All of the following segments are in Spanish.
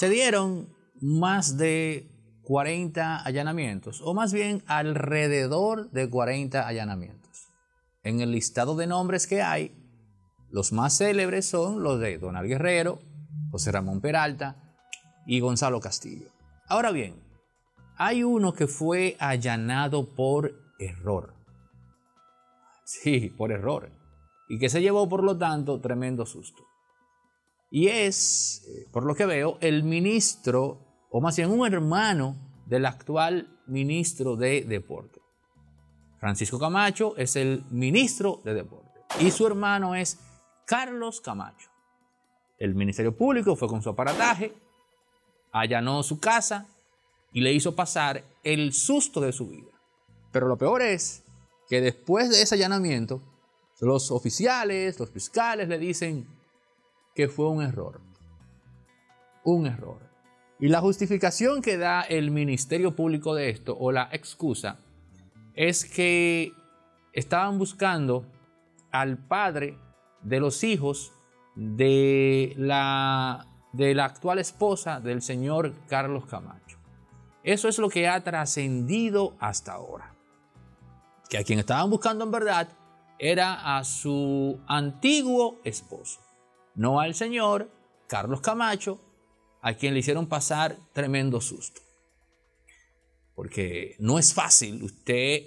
Se dieron más de 40 allanamientos, o más bien alrededor de 40 allanamientos. En el listado de nombres que hay, los más célebres son los de Donald Guerrero, José Ramón Peralta y Gonzalo Castillo. Ahora bien, hay uno que fue allanado por error. Sí, por error. Y que se llevó, por lo tanto, tremendo susto. Y es, por lo que veo, el ministro, o más bien un hermano del actual ministro de Deporte. Francisco Camacho es el ministro de Deporte y su hermano es Carlos Camacho. El Ministerio Público fue con su aparataje, allanó su casa y le hizo pasar el susto de su vida. Pero lo peor es que después de ese allanamiento, los oficiales, los fiscales le dicen que fue un error. Un error. Y la justificación que da el Ministerio Público de esto, o la excusa, es que estaban buscando al padre de los hijos de la actual esposa del señor Carlos Camacho. Eso es lo que ha trascendido hasta ahora. Que a quien estaban buscando en verdad era a su antiguo esposo, no al señor Carlos Camacho, a quien le hicieron pasar tremendo susto. Porque no es fácil usted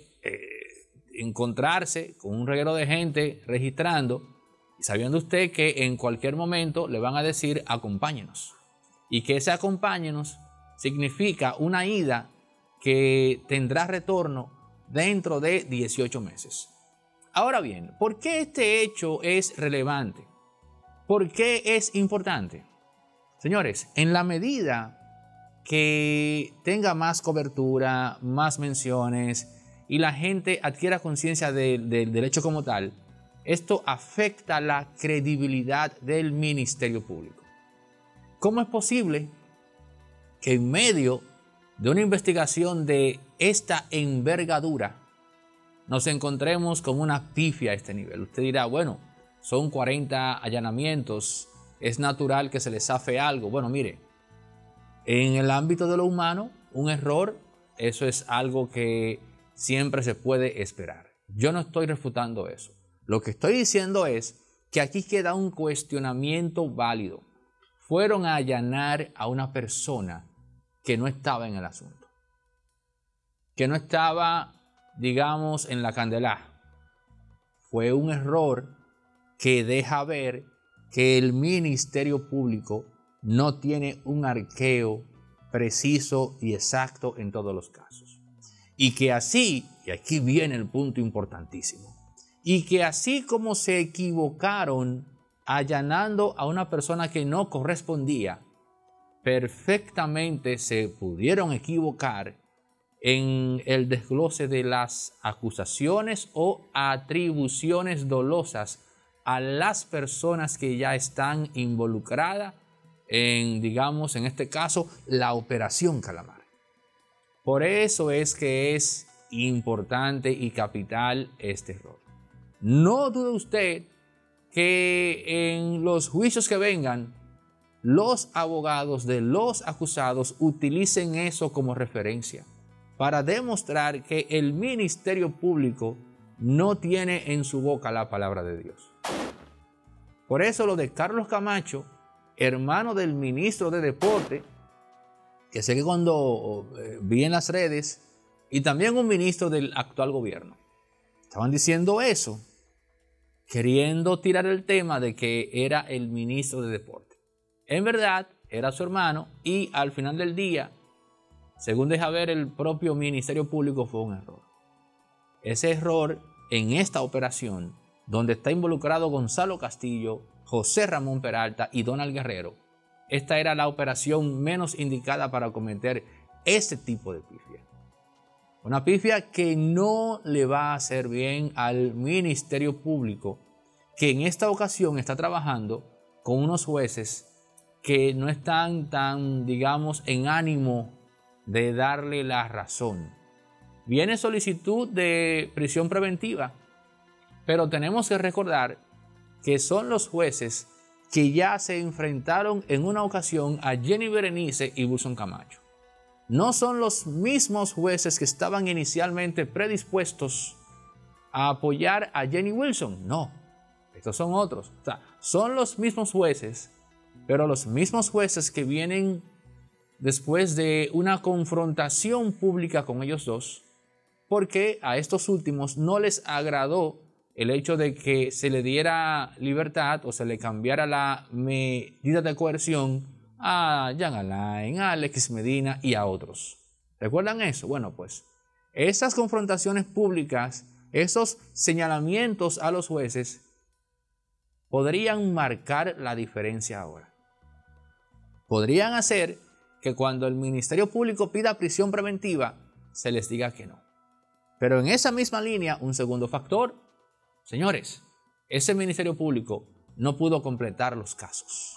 encontrarse con un reguero de gente registrando y sabiendo usted que en cualquier momento le van a decir acompáñenos. Y que ese acompáñenos significa una ida que tendrá retorno dentro de 18 meses. Ahora bien, ¿por qué este hecho es relevante? ¿Por qué es importante? Señores, en la medida que tenga más cobertura, más menciones y la gente adquiera conciencia del hecho como tal, esto afecta la credibilidad del Ministerio Público. ¿Cómo es posible que en medio de una investigación de esta envergadura nos encontremos con una pifia a este nivel? Usted dirá, bueno, son 40 allanamientos, es natural que se les zafe algo. Bueno, mire, en el ámbito de lo humano, un error, eso es algo que siempre se puede esperar. Yo no estoy refutando eso. Lo que estoy diciendo es que aquí queda un cuestionamiento válido. Fueron a allanar a una persona que no estaba en el asunto, que no estaba, digamos, en la candela. Fue un error que deja ver que el Ministerio Público no tiene un arqueo preciso y exacto en todos los casos. Y que así, y aquí viene el punto importantísimo, y que así como se equivocaron allanando a una persona que no correspondía, perfectamente se pudieron equivocar en el desglose de las acusaciones o atribuciones dolosas a las personas que ya están involucradas en, digamos, en este caso, la Operación Calamar. Por eso es que es importante y capital este error. No dude usted que en los juicios que vengan, los abogados de los acusados utilicen eso como referencia para demostrar que el Ministerio Público no tiene en su boca la palabra de Dios. Por eso lo de Carlos Camacho, hermano del ministro de Deporte, que sé que cuando vi en las redes, y también un ministro del actual gobierno, estaban diciendo eso, queriendo tirar el tema de que era el ministro de Deporte. En verdad, era su hermano y al final del día, según deja ver el propio Ministerio Público, fue un error. Ese error en esta operación, donde está involucrado Gonzalo Castillo, José Ramón Peralta y Donald Guerrero, esta era la operación menos indicada para cometer este tipo de pifia. Una pifia que no le va a hacer bien al Ministerio Público, que en esta ocasión está trabajando con unos jueces que no están tan, digamos, en ánimo de darle la razón. Viene solicitud de prisión preventiva, pero tenemos que recordar que son los jueces que ya se enfrentaron en una ocasión a Jenny Berenice y Wilson Camacho. No son los mismos jueces que estaban inicialmente predispuestos a apoyar a Jenny Wilson, no, estos son otros. O sea, son los mismos jueces, pero los mismos jueces que vienen después de una confrontación pública con ellos dos, porque a estos últimos no les agradó el hecho de que se le diera libertad o se le cambiara la medida de coerción a Jean Alain, a Alexis Medina y a otros. ¿Recuerdan eso? Bueno, pues esas confrontaciones públicas, esos señalamientos a los jueces podrían marcar la diferencia ahora. Podrían hacer que cuando el Ministerio Público pida prisión preventiva, se les diga que no. Pero en esa misma línea, un segundo factor, señores, ese Ministerio Público no pudo completar los casos.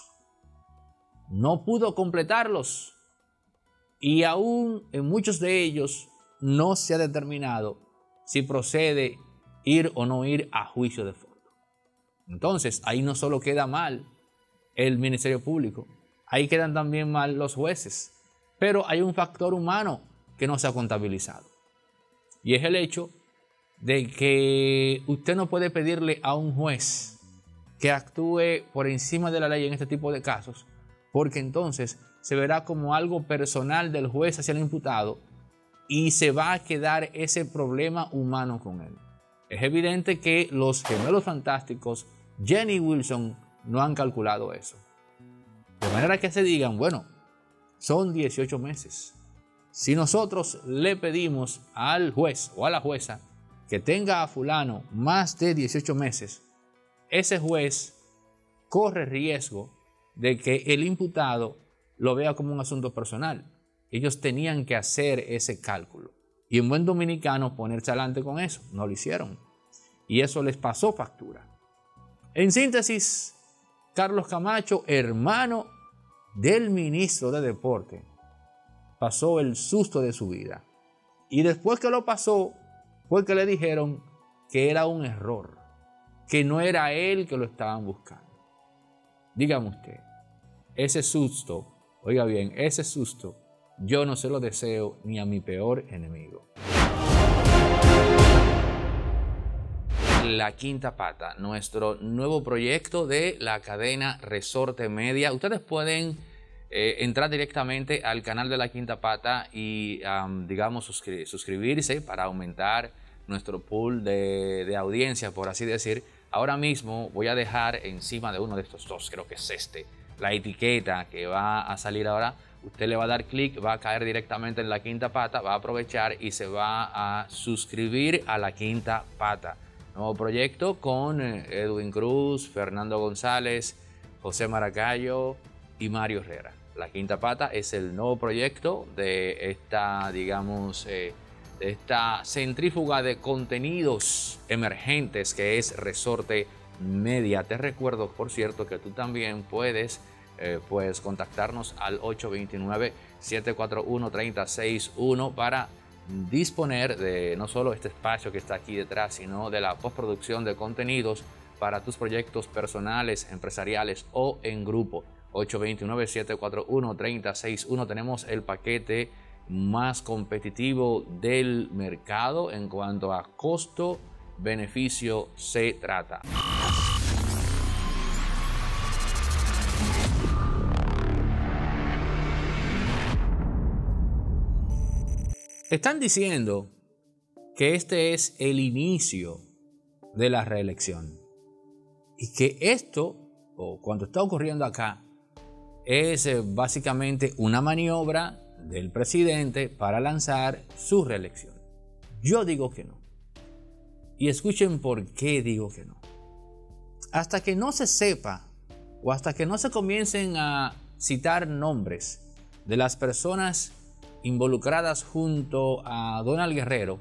No pudo completarlos. Y aún en muchos de ellos no se ha determinado si procede ir o no ir a juicio de fondo. Entonces, ahí no solo queda mal el Ministerio Público, ahí quedan también mal los jueces. Pero hay un factor humano que no se ha contabilizado. Y es el hecho de que usted no puede pedirle a un juez que actúe por encima de la ley en este tipo de casos, porque entonces se verá como algo personal del juez hacia el imputado y se va a quedar ese problema humano con él. Es evidente que los gemelos fantásticos, Jenny y Wilson, no han calculado eso. De manera que se digan, bueno, son 18 meses. Si nosotros le pedimos al juez o a la jueza que tenga a fulano más de 18 meses, ese juez corre riesgo de que el imputado lo vea como un asunto personal. Ellos tenían que hacer ese cálculo. Y en buen dominicano ponerse adelante con eso. No lo hicieron. Y eso les pasó factura. En síntesis, Carlos Camacho, hermano del ministro de Deporte, pasó el susto de su vida. Y después que lo pasó, fue que le dijeron que era un error, que no era él que lo estaban buscando. Dígame usted, ese susto, oiga bien, ese susto, yo no se lo deseo ni a mi peor enemigo. La Quinta Pata, nuestro nuevo proyecto de la cadena Resorte Media. Ustedes pueden entrar directamente al canal de La Quinta Pata y, digamos, suscribirse para aumentar nuestro pool de audiencia, por así decir. Ahora mismo voy a dejar encima de uno de estos dos, creo que es este, la etiqueta que va a salir ahora. Usted le va a dar clic, va a caer directamente en La Quinta Pata, va a aprovechar y se va a suscribir a La Quinta Pata. Nuevo proyecto con Edwin Cruz, Fernando González, José Maracayo y Mario Herrera. La Quinta Pata es el nuevo proyecto de esta, digamos, de esta centrífuga de contenidos emergentes que es Resorte Media. Te recuerdo, por cierto, que tú también puedes contactarnos al 829-741-3061 para disponer de no solo este espacio que está aquí detrás, sino de la postproducción de contenidos para tus proyectos personales, empresariales o en grupo. 829-741-3061. Tenemos el paquete más competitivo del mercado en cuanto a costo-beneficio se trata. Están diciendo que este es el inicio de la reelección y que esto, o cuando está ocurriendo acá, es básicamente una maniobra del presidente para lanzar su reelección. Yo digo que no. Y escuchen por qué digo que no. Hasta que no se sepa o hasta que no se comiencen a citar nombres de las personas involucradas junto a Donald Guerrero,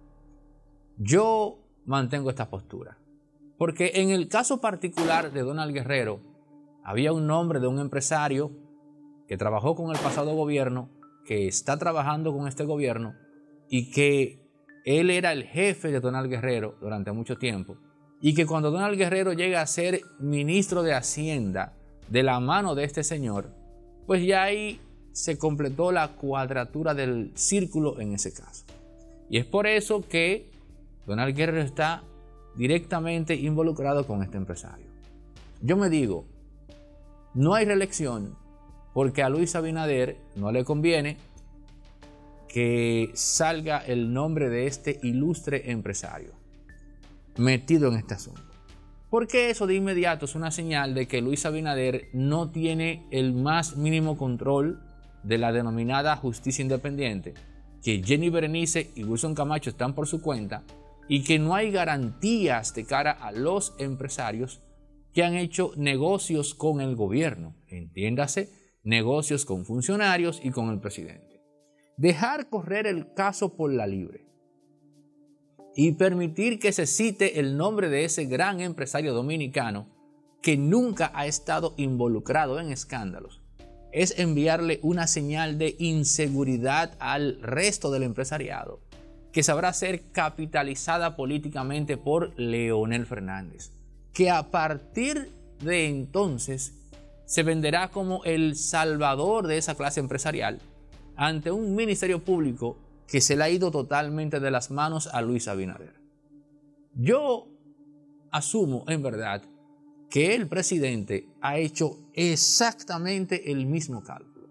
yo mantengo esta postura. Porque en el caso particular de Donald Guerrero, había un nombre de un empresario que trabajó con el pasado gobierno, que está trabajando con este gobierno y que él era el jefe de Donald Guerrero durante mucho tiempo. Y que cuando Donald Guerrero llega a ser ministro de Hacienda, de la mano de este señor, pues ya ahí se completó la cuadratura del círculo en ese caso. Y es por eso que Donald Guerrero está directamente involucrado con este empresario. Yo me digo, no hay reelección porque a Luis Abinader no le conviene que salga el nombre de este ilustre empresario metido en este asunto. Porque eso de inmediato es una señal de que Luis Abinader no tiene el más mínimo control de la denominada justicia independiente, que Jenny Berenice y Wilson Camacho están por su cuenta y que no hay garantías de cara a los empresarios que han hecho negocios con el gobierno, entiéndase, negocios con funcionarios y con el presidente. Dejar correr el caso por la libre y permitir que se cite el nombre de ese gran empresario dominicano que nunca ha estado involucrado en escándalos es enviarle una señal de inseguridad al resto del empresariado que sabrá ser capitalizada políticamente por Leonel Fernández, que a partir de entonces se venderá como el salvador de esa clase empresarial ante un ministerio público que se le ha ido totalmente de las manos a Luis Abinader. Yo asumo en verdad que el presidente ha hecho exactamente el mismo cálculo.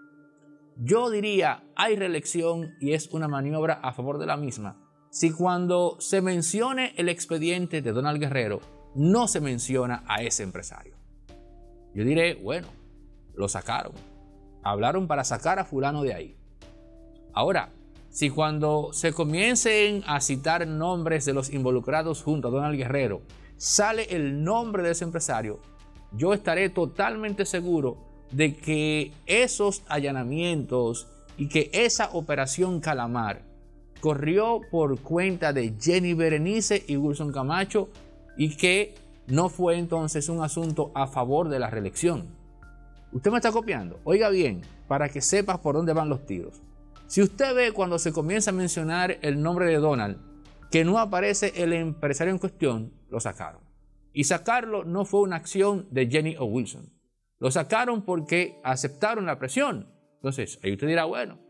Yo diría, hay reelección y es una maniobra a favor de la misma si cuando se mencione el expediente de Donald Guerrero no se menciona a ese empresario. Yo diré, bueno, lo sacaron. Hablaron para sacar a fulano de ahí. Ahora, si cuando se comiencen a citar nombres de los involucrados junto a Donald Guerrero, sale el nombre de ese empresario, yo estaré totalmente seguro de que esos allanamientos y que esa operación Calamar corrió por cuenta de Jenny Berenice y Wilson Camacho y que no fue entonces un asunto a favor de la reelección. Usted me está copiando. Oiga bien, para que sepas por dónde van los tiros. Si usted ve cuando se comienza a mencionar el nombre de Donald, que no aparece el empresario en cuestión, lo sacaron. Y sacarlo no fue una acción de Jenny o Wilson. Lo sacaron porque aceptaron la presión. Entonces, ahí usted dirá, bueno,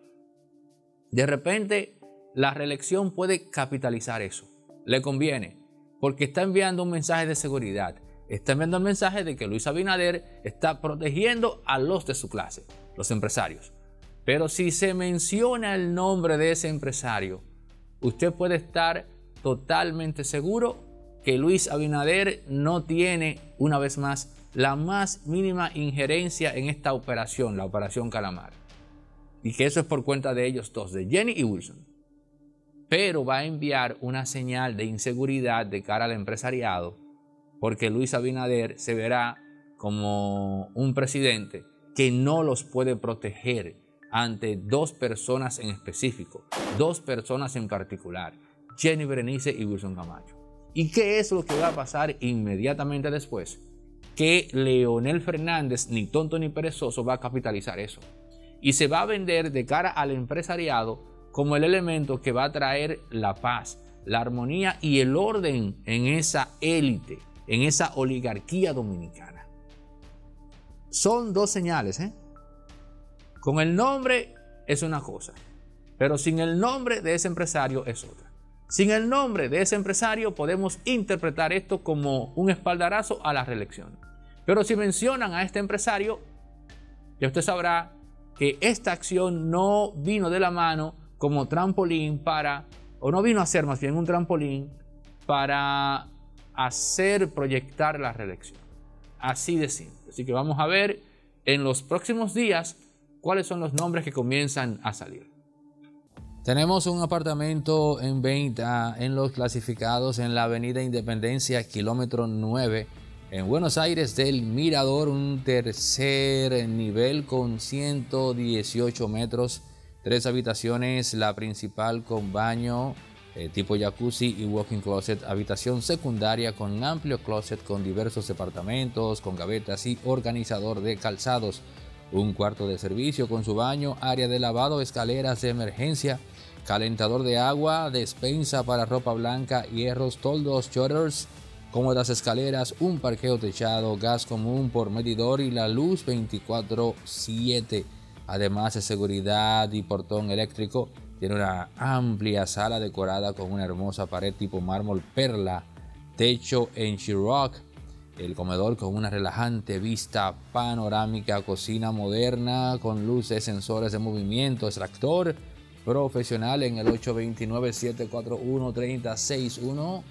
de repente la reelección puede capitalizar eso. Le conviene, porque está enviando un mensaje de seguridad. Está enviando el mensaje de que Luis Abinader está protegiendo a los de su clase, los empresarios. Pero si se menciona el nombre de ese empresario, usted puede estar totalmente seguro que Luis Abinader no tiene, una vez más, la más mínima injerencia en esta operación, la operación Calamar. Y que eso es por cuenta de ellos dos, de Jenny y Wilson. Pero va a enviar una señal de inseguridad de cara al empresariado, porque Luis Abinader se verá como un presidente que no los puede proteger ante dos personas en específico, dos personas en particular, Jenny Berenice y Wilson Camacho. ¿Y qué es lo que va a pasar inmediatamente después? Que Leonel Fernández, ni tonto ni perezoso, va a capitalizar eso. Y se va a vender de cara al empresariado como el elemento que va a traer la paz, la armonía y el orden en esa élite, en esa oligarquía dominicana. Son dos señales, ¿eh? Con el nombre es una cosa, pero sin el nombre de ese empresario es otra. Sin el nombre de ese empresario podemos interpretar esto como un espaldarazo a la reelección. Pero si mencionan a este empresario, ya usted sabrá que esta acción no vino de la mano como trampolín para, o no vino a ser más bien un trampolín para hacer proyectar la reelección. Así de simple. Así que vamos a ver en los próximos días cuáles son los nombres que comienzan a salir. Tenemos un apartamento en venta en Los Clasificados en la avenida Independencia, kilómetro 9, en Buenos Aires del Mirador, un tercer nivel con 118 metros, 3 habitaciones, la principal con baño tipo jacuzzi y walk-in closet, habitación secundaria con amplio closet con diversos departamentos, con gavetas y organizador de calzados, un cuarto de servicio con su baño, área de lavado, escaleras de emergencia, calentador de agua, despensa para ropa blanca, hierros, toldos, shutters, cómodas escaleras, un parqueo techado, gas común por medidor y la luz 24/7. Además de seguridad y portón eléctrico, tiene una amplia sala decorada con una hermosa pared tipo mármol perla, techo en Sheetrock, el comedor con una relajante vista panorámica, cocina moderna con luces, sensores de movimiento, extractor profesional en el 829-741-3061,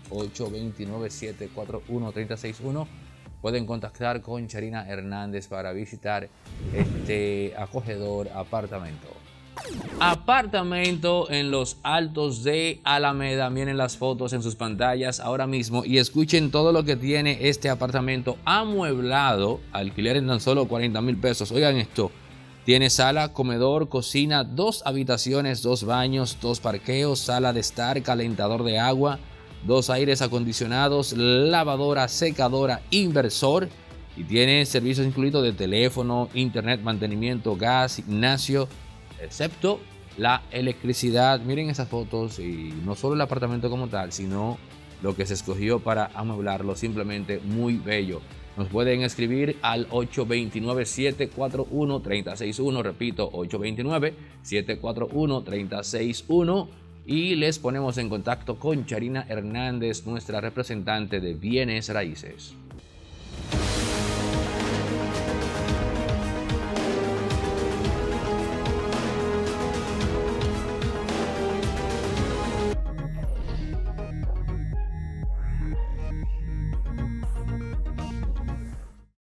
829-741-3061. Pueden contactar con Charina Hernández para visitar este acogedor apartamento. Apartamento en los Altos de Alameda. Miren las fotos en sus pantallas ahora mismo y escuchen todo lo que tiene este apartamento amueblado. Alquiler en tan solo 40,000 pesos. Oigan esto. Tiene sala, comedor, cocina, 2 habitaciones, 2 baños, 2 parqueos, sala de estar, calentador de agua, 2 aires acondicionados, lavadora, secadora, inversor, y tiene servicios incluidos de teléfono, internet, mantenimiento, gas, gimnasio, excepto la electricidad. Miren esas fotos, y no solo el apartamento como tal, sino lo que se escogió para amueblarlo, simplemente muy bello. Nos pueden escribir al 829-741-3061, repito, 829-741-3061, y les ponemos en contacto con Charina Hernández, nuestra representante de bienes raíces.